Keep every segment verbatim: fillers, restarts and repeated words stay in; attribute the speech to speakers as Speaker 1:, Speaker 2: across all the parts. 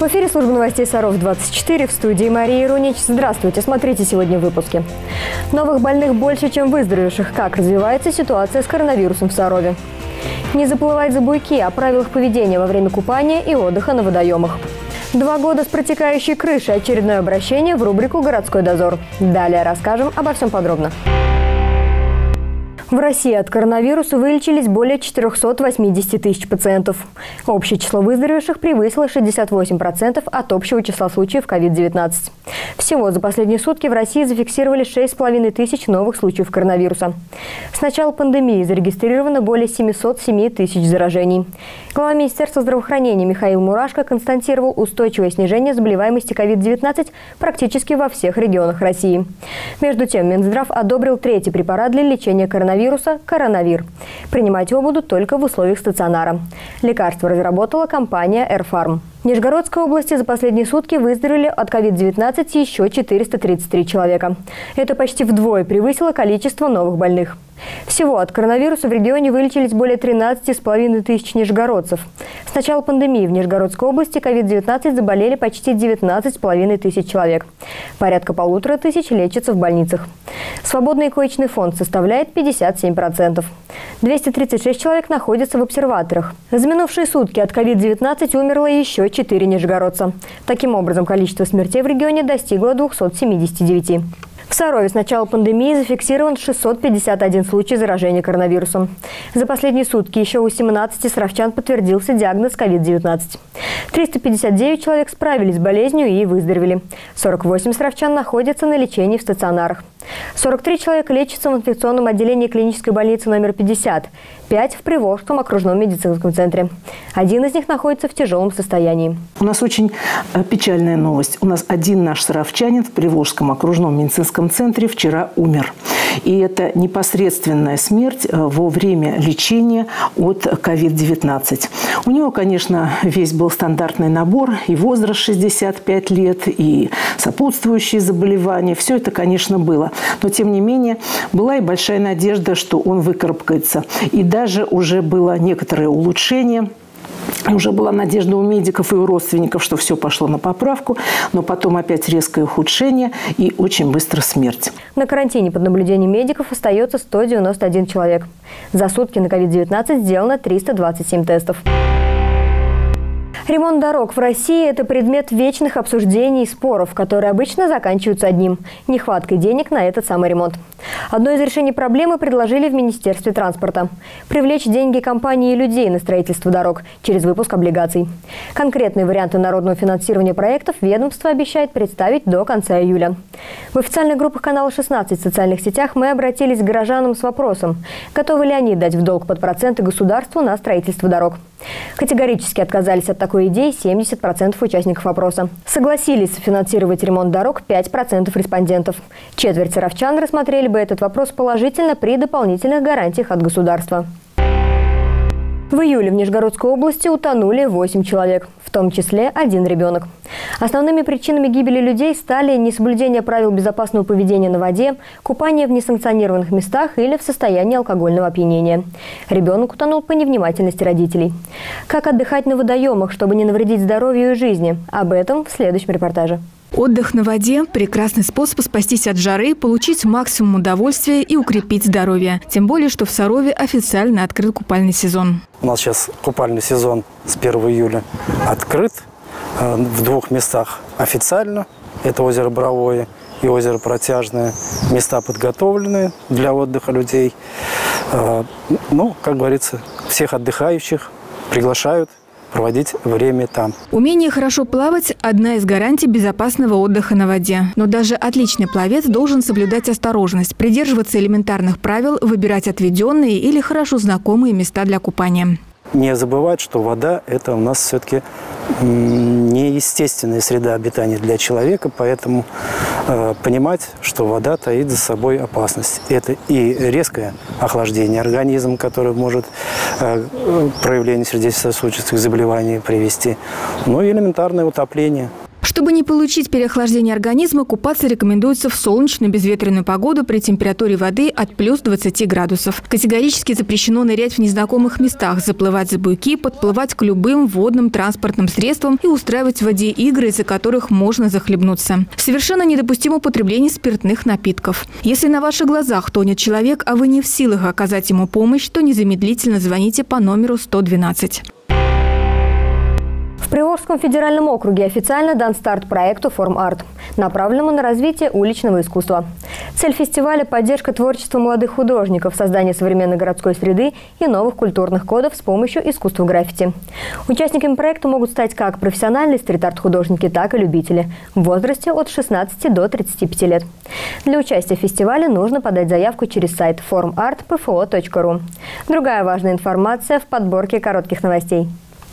Speaker 1: В эфире служба новостей Саров двадцать четыре, в студии Мария Рунич. Здравствуйте, смотрите сегодня в выпуске. Новых больных больше, чем выздоровевших. Как развивается ситуация с коронавирусом в Сарове? Не заплывать за буйки, о правилах поведения во время купания и отдыха на водоемах. Два года с протекающей крышей. Очередное обращение в рубрику «Городской дозор». Далее расскажем обо всем подробно. В России от коронавируса вылечились более четырёхсот восьмидесяти тысяч пациентов. Общее число выздоровевших превысило шестьдесят восемь процентов от общего числа случаев ковид девятнадцать. Всего за последние сутки в России зафиксировали шесть с половиной тысяч новых случаев коронавируса. С начала пандемии зарегистрировано более семисот семи тысяч заражений. Глава Министерства здравоохранения Михаил Мурашко констатировал устойчивое снижение заболеваемости ковид девятнадцать практически во всех регионах России. Между тем, Минздрав одобрил третий препарат для лечения коронавируса – «Коронавир». Принимать его будут только в условиях стационара. Лекарство разработала компания «Эрфарм». В Нижегородской области за последние сутки выздоровели от ковид девятнадцать еще четыреста тридцать три человека. Это почти вдвое превысило количество новых больных. Всего от коронавируса в регионе вылечились более тринадцати с половиной тысяч нижегородцев. С начала пандемии в Нижегородской области ковид девятнадцать заболели почти девятнадцать с половиной тысяч человек. Порядка полутора тысяч лечатся в больницах. Свободный коечный фонд составляет пятьдесят семь процентов. двести тридцать шесть человек находятся в обсерваторах. За минувшие сутки от ковид девятнадцать умерло еще четыре нижегородца. Таким образом, количество смертей в регионе достигло двухсот семидесяти девяти. В Сарове с начала пандемии зафиксирован шестьсот пятьдесят один случай заражения коронавирусом. За последние сутки еще у семнадцати саровчан подтвердился диагноз ковид девятнадцать. триста пятьдесят девять человек справились с болезнью и выздоровели. сорок восемь саровчан находятся на лечении в стационарах. сорок три человека лечатся в инфекционном отделении клинической больницы номер пятьдесят, пять в Приволжском окружном медицинском центре. Один из них находится в тяжелом состоянии.
Speaker 2: У нас очень печальная новость. У нас один наш саровчанин в Приволжском окружном медицинском центре вчера умер. И это непосредственная смерть во время лечения от ковид девятнадцать. У него, конечно, весь был стандартный набор, и возраст шестьдесят пять лет, и сопутствующие заболевания. Все это, конечно, было. Но, тем не менее, была и большая надежда, что он выкарабкается. И даже уже было некоторое улучшение. Уже была надежда у медиков и у родственников, что все пошло на поправку, но потом опять резкое ухудшение и очень быстро смерть.
Speaker 1: На карантине под наблюдением медиков остается сто девяносто один человек. За сутки на ковид девятнадцать сделано триста двадцать семь тестов. Ремонт дорог в России – это предмет вечных обсуждений и споров, которые обычно заканчиваются одним – нехваткой денег на этот самый ремонт. Одно из решений проблемы предложили в Министерстве транспорта – привлечь деньги компаний и людей на строительство дорог через выпуск облигаций. Конкретные варианты народного финансирования проектов ведомство обещает представить до конца июля. В официальных группах канала шестнадцать в социальных сетях мы обратились к горожанам с вопросом, готовы ли они дать в долг под проценты государству на строительство дорог. Категорически отказались от такой идеи семьдесят процентов участников опроса. Согласились финансировать ремонт дорог пять процентов респондентов. Четверть саровчан рассмотрели бы этот вопрос положительно при дополнительных гарантиях от государства. В июле в Нижегородской области утонули восемь человек, в том числе один ребенок. Основными причинами гибели людей стали несоблюдение правил безопасного поведения на воде, купание в несанкционированных местах или в состоянии алкогольного опьянения. Ребенок утонул по невнимательности родителей. Как отдыхать на водоемах, чтобы не навредить здоровью и жизни? Об этом в следующем репортаже.
Speaker 3: Отдых на воде – прекрасный способ спастись от жары, получить максимум удовольствия и укрепить здоровье. Тем более, что в Сарове официально открыт купальный сезон.
Speaker 4: У нас сейчас купальный сезон с первого июля открыт в двух местах официально. Это озеро Боровое и озеро Протяжное. Места подготовлены для отдыха людей. Ну, как говорится, всех отдыхающих приглашают проводить время там.
Speaker 3: Умение хорошо плавать – одна из гарантий безопасного отдыха на воде. Но даже отличный пловец должен соблюдать осторожность, придерживаться элементарных правил, выбирать отведенные или хорошо знакомые места для купания.
Speaker 4: Не забывать, что вода – это у нас все-таки неестественная среда обитания для человека, поэтому э, понимать, что вода таит за собой опасность. Это и резкое охлаждение организма, которое может э, к проявлению сердечно-сосудистых заболеваний привести, ну и элементарное утопление.
Speaker 3: Чтобы не получить переохлаждение организма, купаться рекомендуется в солнечную безветренную погоду при температуре воды от плюс двадцати градусов. Категорически запрещено нырять в незнакомых местах, заплывать за буйки, подплывать к любым водным транспортным средствам и устраивать в воде игры, из-за которых можно захлебнуться. Совершенно недопустимо употребление спиртных напитков. Если на ваших глазах тонет человек, а вы не в силах оказать ему помощь, то незамедлительно звоните по номеру сто двенадцать.
Speaker 1: В Приволжском федеральном округе официально дан старт проекту «Форм-арт», направленному на развитие уличного искусства. Цель фестиваля – поддержка творчества молодых художников, создание современной городской среды и новых культурных кодов с помощью искусства граффити. Участниками проекта могут стать как профессиональные стрит-арт-художники, так и любители в возрасте от шестнадцати до тридцати пяти лет. Для участия в фестивале нужно подать заявку через сайт форм арт точка пэ эф о точка ру. Другая важная информация в подборке коротких новостей.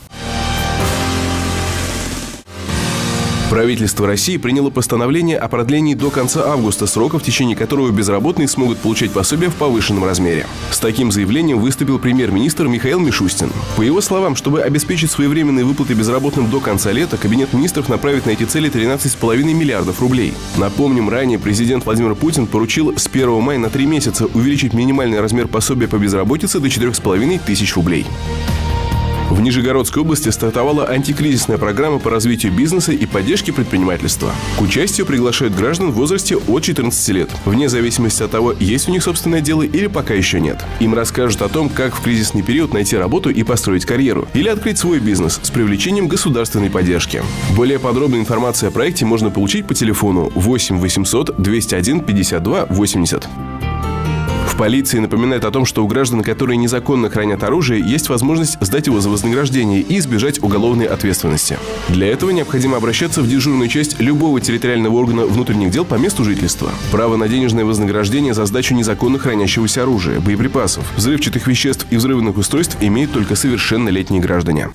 Speaker 5: Правительство России приняло постановление о продлении до конца августа срока, в течение которого безработные смогут получать пособие в повышенном размере. С таким заявлением выступил премьер-министр Михаил Мишустин. По его словам, чтобы обеспечить своевременные выплаты безработным до конца лета, Кабинет министров направит на эти цели тринадцать с половиной миллиардов рублей. Напомним, ранее президент Владимир Путин поручил с первого мая на три месяца увеличить минимальный размер пособия по безработице до четырёх с половиной тысяч рублей. В Нижегородской области стартовала антикризисная программа по развитию бизнеса и поддержке предпринимательства. К участию приглашают граждан в возрасте от четырнадцати лет, вне зависимости от того, есть у них собственное дело или пока еще нет. Им расскажут о том, как в кризисный период найти работу и построить карьеру, или открыть свой бизнес с привлечением государственной поддержки. Более подробную информацию о проекте можно получить по телефону восемь восемьсот двести один пятьдесят два восемьдесят. В полиции напоминают о том, что у граждан, которые незаконно хранят оружие, есть возможность сдать его за вознаграждение и избежать уголовной ответственности. Для этого необходимо обращаться в дежурную часть любого территориального органа внутренних дел по месту жительства. Право на денежное вознаграждение за сдачу незаконно хранящегося оружия, боеприпасов, взрывчатых веществ и взрывных устройств имеют только совершеннолетние граждане.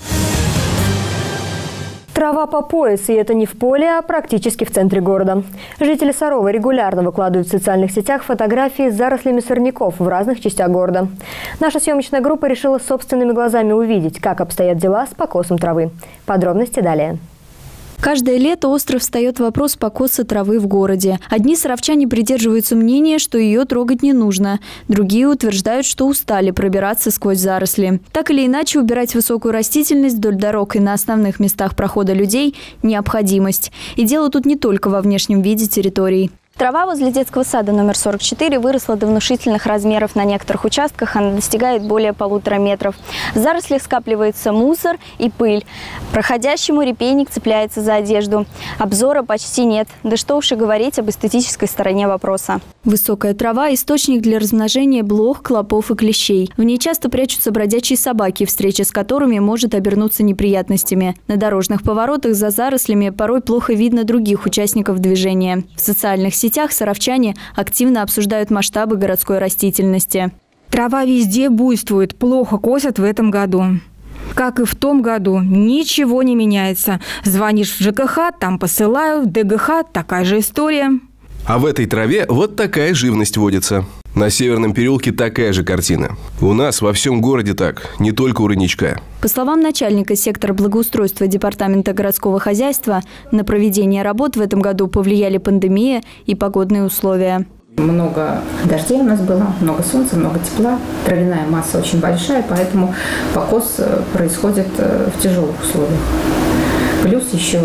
Speaker 1: Трава по пояс, и это не в поле, а практически в центре города. Жители Сарова регулярно выкладывают в социальных сетях фотографии с зарослями сорняков в разных частях города. Наша съемочная группа решила собственными глазами увидеть, как обстоят дела с покосом травы. Подробности далее.
Speaker 6: Каждое лето остро встает вопрос покоса травы в городе. Одни саровчане придерживаются мнения, что ее трогать не нужно. Другие утверждают, что устали пробираться сквозь заросли. Так или иначе, убирать высокую растительность вдоль дорог и на основных местах прохода людей – необходимость. И дело тут не только во внешнем виде территорий. Трава возле детского сада номер сорок четыре выросла до внушительных размеров. На некоторых участках она достигает более полутора метров. В зарослях скапливается мусор и пыль. Проходящему репейник цепляется за одежду. Обзора почти нет. Да что уж и говорить об эстетической стороне вопроса. Высокая трава – источник для размножения блох, клопов и клещей. В ней часто прячутся бродячие собаки, встреча с которыми может обернуться неприятностями. На дорожных поворотах за зарослями порой плохо видно других участников движения. В социальных сетях В сетях саровчане активно обсуждают масштабы городской растительности.
Speaker 3: Трава везде буйствует, плохо косят в этом году. Как и в том году, ничего не меняется. Звонишь в жэ ка ха, там посылают, в дэ гэ ха такая же история.
Speaker 5: А в этой траве вот такая живность водится. На Северном переулке такая же картина. У нас во всем городе так, не только у родничка.
Speaker 6: По словам начальника сектора благоустройства Департамента городского хозяйства, на проведение работ в этом году повлияли пандемия и погодные условия.
Speaker 7: Много дождей у нас было, много солнца, много тепла. Травяная масса очень большая, поэтому покос происходит в тяжелых условиях. Плюс еще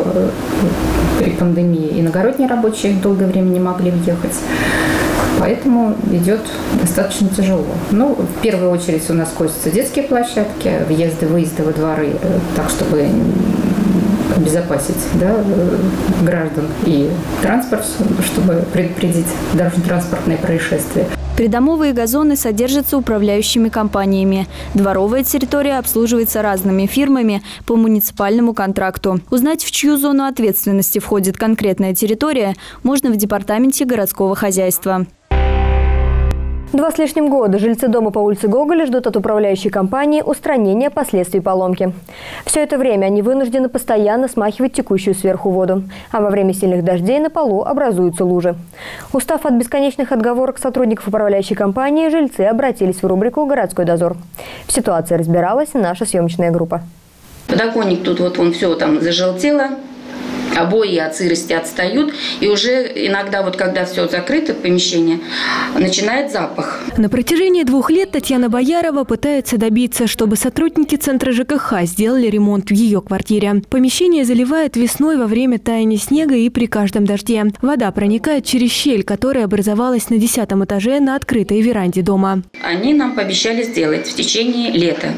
Speaker 7: при пандемии иногородние рабочие долгое время не могли въехать. Поэтому идет достаточно тяжело. Ну, в первую очередь у нас косятся детские площадки, въезды, выезды во дворы, так, чтобы обезопасить, да, граждан и транспорт, чтобы предупредить дорожно-транспортные происшествия.
Speaker 6: Придомовые газоны содержатся управляющими компаниями. Дворовая территория обслуживается разными фирмами по муниципальному контракту. Узнать, в чью зону ответственности входит конкретная территория, можно в департаменте городского хозяйства.
Speaker 1: Два с лишним года жильцы дома по улице Гоголя ждут от управляющей компании устранения последствий поломки. Все это время они вынуждены постоянно смахивать текущую сверху воду, а во время сильных дождей на полу образуются лужи. Устав от бесконечных отговорок сотрудников управляющей компании, жильцы обратились в рубрику «Городской дозор». В ситуации разбиралась наша съемочная группа.
Speaker 8: Подоконник тут вот он все там зажелтело. обои от сырости отстают, и уже иногда, вот когда все закрыто, помещение, начинает запах.
Speaker 9: На протяжении двух лет Татьяна Боярова пытается добиться, чтобы сотрудники Центра ЖКХ сделали ремонт в ее квартире. Помещение заливает весной во время таяния снега и при каждом дожде. Вода проникает через щель, которая образовалась на десятом этаже на открытой веранде дома.
Speaker 8: Они нам пообещали сделать в течение лета.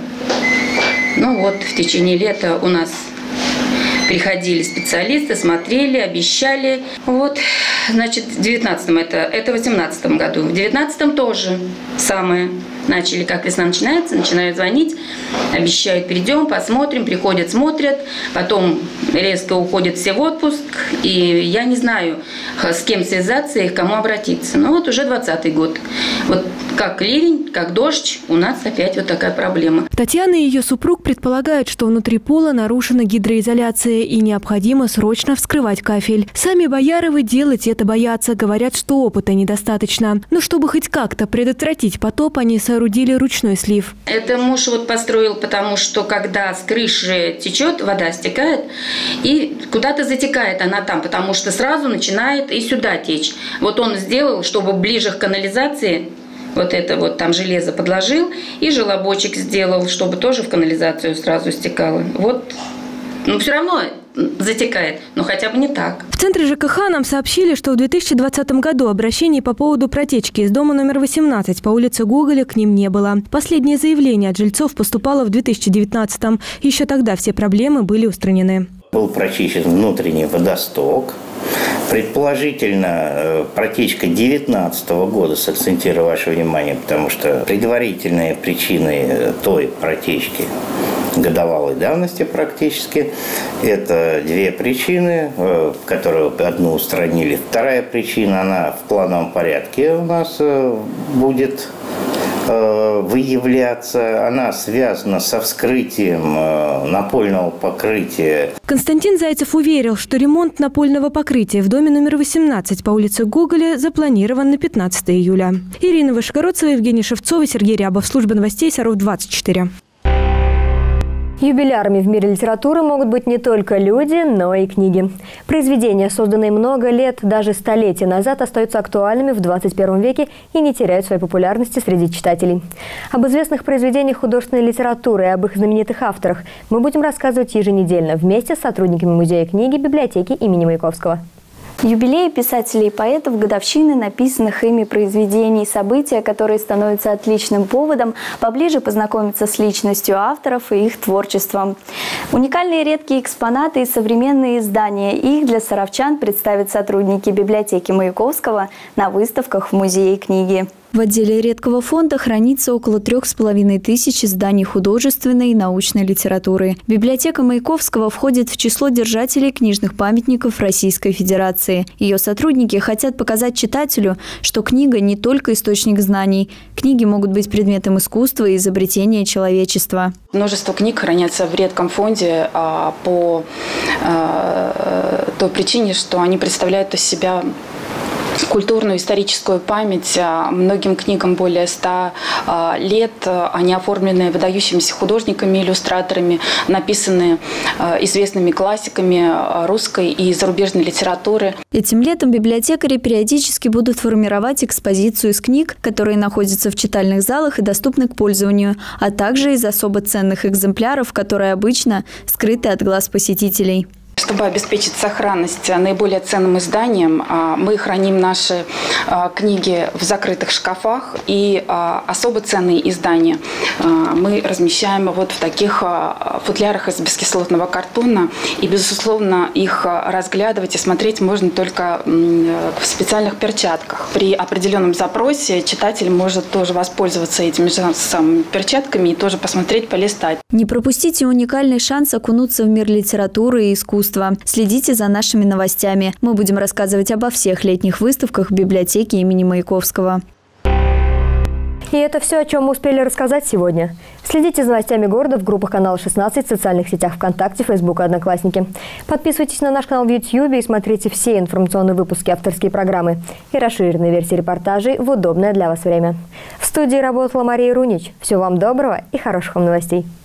Speaker 8: Ну вот, в течение лета у нас приходили специалисты, смотрели, обещали. Вот, значит, в девятнадцатом, это, это в восемнадцатом году. В девятнадцатом тоже самое. Начали, как весна начинается, начинают звонить, обещают, придем, посмотрим, приходят, смотрят, потом резко уходят все в отпуск, и я не знаю, с кем связаться и к кому обратиться. Ну вот уже двадцатый год. Вот как ливень, как дождь, у нас опять вот такая проблема.
Speaker 9: Татьяна и ее супруг предполагают, что внутри пола нарушена гидроизоляция и необходимо срочно вскрывать кафель. Сами Бояровы делать это боятся, говорят, что опыта недостаточно. Но чтобы хоть как-то предотвратить потоп, они соорудили ручной слив.
Speaker 8: Это муж вот построил, потому что когда с крыши течет, вода стекает и куда-то затекает она там, потому что сразу начинает и сюда течь. Вот он сделал, чтобы ближе к канализации, вот это вот там железо подложил и желобочек сделал, чтобы тоже в канализацию сразу стекало. Вот, но все равно затекает, но хотя бы не так.
Speaker 9: В Центре ЖКХ нам сообщили, что в две тысячи двадцатом году обращений по поводу протечки из дома номер восемнадцать по улице Гоголя к ним не было. Последнее заявление от жильцов поступало в две тысячи девятнадцатом. Еще тогда все проблемы были устранены.
Speaker 10: Был прочищен внутренний водосток. Предположительно, протечка две тысячи девятнадцатого года, сакцентирую ваше внимание, потому что предварительные причины той протечки годовалой давности практически. Это две причины, которые одну устранили. Вторая причина, она в плановом порядке у нас будет выявляться. Она связана со вскрытием напольного покрытия.
Speaker 9: Константин Зайцев уверил, что ремонт напольного покрытия в доме номер восемнадцать по улице Гоголя запланирован на пятнадцатое июля. Ирина Вышегородцева, Евгений Шевцов, Сергей Рябов. Служба новостей Саров двадцать четыре.
Speaker 1: Юбилярами в мире литературы могут быть не только люди, но и книги. Произведения, созданные много лет, даже столетия назад, остаются актуальными в двадцать первом веке и не теряют своей популярности среди читателей. Об известных произведениях художественной литературы и об их знаменитых авторах мы будем рассказывать еженедельно вместе с сотрудниками Музея книги библиотеки имени Маяковского.
Speaker 6: Юбилеи писателей и поэтов, годовщины написанных ими произведений, события, которые становятся отличным поводом поближе познакомиться с личностью авторов и их творчеством. Уникальные редкие экспонаты и современные издания. Их для саровчан представят сотрудники библиотеки Маяковского на выставках в Музее книги. В отделе редкого фонда хранится около трех с половиной тысяч изданий художественной и научной литературы. Библиотека Маяковского входит в число держателей книжных памятников Российской Федерации. Ее сотрудники хотят показать читателю, что книга не только источник знаний. Книги могут быть предметом искусства и изобретения человечества.
Speaker 11: Множество книг хранятся в редком фонде а, по а, той причине, что они представляют из себя культурную историческую память. Многим книгам более ста лет. Они оформлены выдающимися художниками, иллюстраторами, написаны известными классиками русской и зарубежной литературы.
Speaker 6: Этим летом библиотекари периодически будут формировать экспозицию из книг, которые находятся в читальных залах и доступны к пользованию, а также из особо ценных экземпляров, которые обычно скрыты от глаз посетителей.
Speaker 11: Чтобы обеспечить сохранность наиболее ценным изданиям, мы храним наши книги в закрытых шкафах, и особо ценные издания мы размещаем вот в таких футлярах из бескислотного картона. И, безусловно, их разглядывать и смотреть можно только в специальных перчатках. При определенном запросе читатель может тоже воспользоваться этими же самыми перчатками и тоже посмотреть, полистать.
Speaker 6: Не пропустите уникальный шанс окунуться в мир литературы и искусства. Следите за нашими новостями. Мы будем рассказывать обо всех летних выставках в библиотеке имени Маяковского.
Speaker 1: И это все, о чем мы успели рассказать сегодня. Следите за новостями города в группах канала шестнадцать, в социальных сетях ВКонтакте, Фейсбук и Одноклассники. Подписывайтесь на наш канал в Ютьюбе и смотрите все информационные выпуски, авторские программы и расширенные версии репортажей в удобное для вас время. В студии работала Мария Рунич. Всего вам доброго и хороших вам новостей.